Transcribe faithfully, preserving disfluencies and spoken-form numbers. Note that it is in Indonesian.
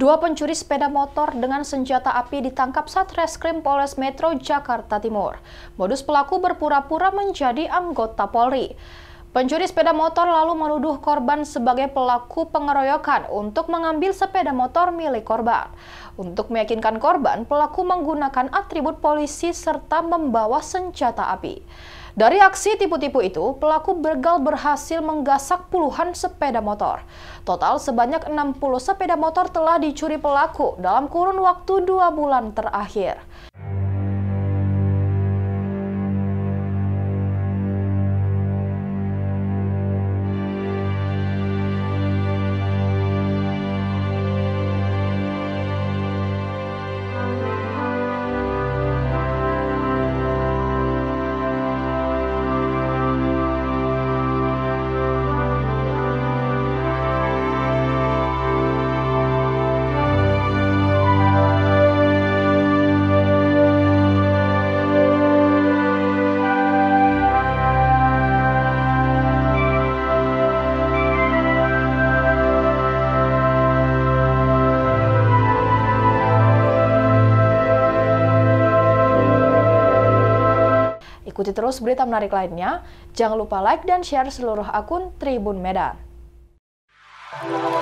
Dua pencuri sepeda motor dengan senjata api ditangkap Satreskrim Polres Metro Jakarta Timur. Modus pelaku berpura-pura menjadi anggota Polri. Pencuri sepeda motor lalu menuduh korban sebagai pelaku pengeroyokan untuk mengambil sepeda motor milik korban. Untuk meyakinkan korban, pelaku menggunakan atribut polisi serta membawa senjata api. Dari aksi tipu-tipu itu, pelaku begal berhasil menggasak puluhan sepeda motor. Total sebanyak enam puluh sepeda motor telah dicuri pelaku dalam kurun waktu dua bulan terakhir. Ikuti terus berita menarik lainnya. Jangan lupa like dan share seluruh akun Tribun Medan.